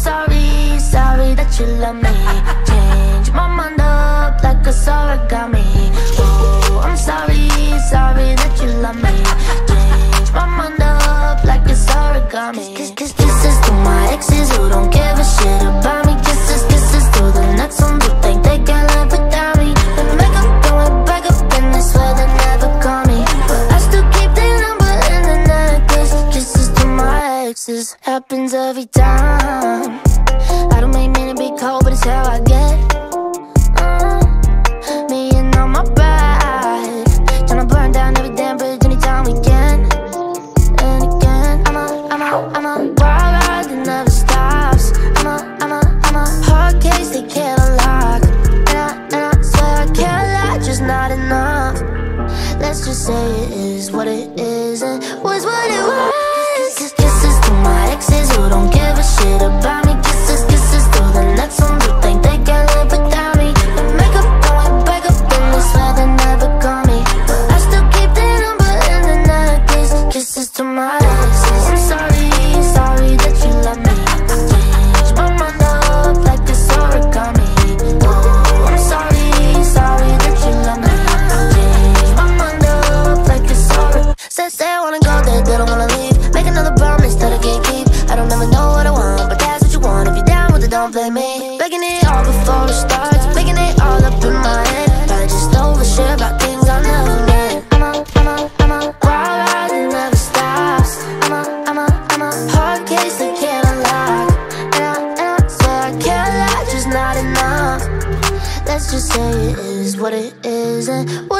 sorry, sorry that you love me. Change my mind up like a origami. Oh, I'm sorry, sorry that you love me. Change my mind up like it's origami. Kisses to my exes who don't give a shit about me. Kisses to the next ones who think they can live without me. They make up, going back up, and they swear they never call me, but I still keep their number in the necklace. Kisses to my exes, happens every time. I don't make men to be cold, but it's how I get. Me and all my pride, tryna burn down every damn bridge anytime we can. And again, I'm a wild ride that never stops. I'm a hard case they can't unlock. And I swear I can't lie, just not enough. Let's just say it is what it is and was what it was. Kisses to my exes who don't give a shit about me. Kisses to the next ones who think they can live without me. They make up, going back up, and they swear they never call me, but I still keep their number in the necklace. Kisses to my exes. I'm sorry, sorry that you love me. Change my mind up like it's origami. Oh, I'm sorry, sorry that you love me. Change my mind up like it's origami. Say I wanna go there, they don't wanna leave. Make another promise that I can't keep. I don't ever know what I want, but that's what you want. If you're down with it, don't blame me. Making it all before it starts, making it all up in my head. I just overshare about things I never meant. I'm a wild ride that never stops. I'm a hard case that can't unlock. And I swear I can't lie, just not enough. Let's just say it is what it is and